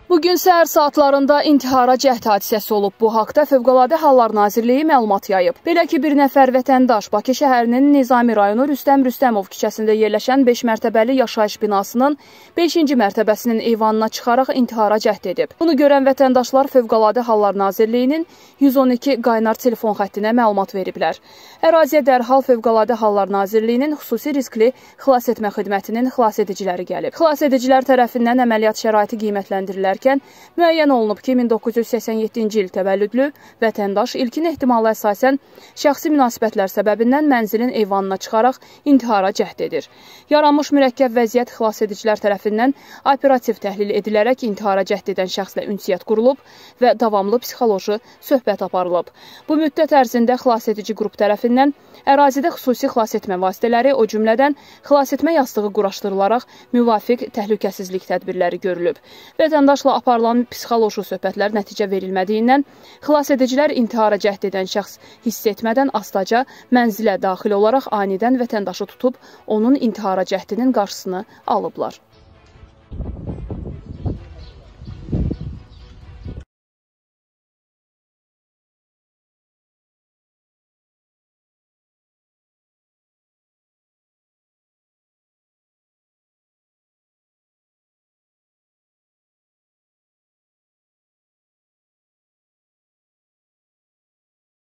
Bugün səhər saatlarında intihara cəhd hadisəsi olub. Bu haqda Fövqəladə Hallar Nazirliyi məlumat yayıb. Belə ki, bir nəfər vətəndaş Bakı şəhərinin Nizami rayonu Rüstəm Rüstəmov küçəsində yerləşən 5 mərtəbəli yaşayış binasının 5-ci mərtəbəsinin eyvanına çıxaraq intihara cəhd edib. Bunu görən vətəndaşlar Fövqəladə Hallar Nazirliyinin 112 qaynar telefon xəttinə məlumat veriblər. Əraziyə dərhal Fövqəladə Hallar Nazirliyinin xüsusi riskli xilas etmə xidmətinin xilas ediciləri gəlib. Xilas edicilər tərəfindən əməliyyat şəraiti qiymətləndirilərkən müəyyən olunub ki, 1987-ci il təvəllüdlü vətəndaş ilkin ehtimala əsasən şəxsi münasibətlər səbəbindən mənzilin eyvanına çıxaraq intihara cəhd edir. Yaranmış mürəkkəb vəziyyət xilas edicilər tərəfindən operativ təhlil edilərək intihara cəhd edən şəxslə ünsiyyət qurulub və davamlı psixoloji söhbət aparılıb. Bu müddət ərzində xilas edici qrup tərəfindən ərazidə xüsusi xilas etmə vasitələri, o cümlədən xilas etmə yastığı quraşdırılaraq müvafiq təhlükəsizlik tədbirləri görülüb. Vətəndaşla aparılan psixoloji söhbətlər nəticə verilmədiyindən xilas edicilər intihara cəhd edən şəxs hiss etmədən astaca mənzilə daxil olaraq anidən vətəndaşı tutub onun intihara cəhdinin qarşısını alıblar.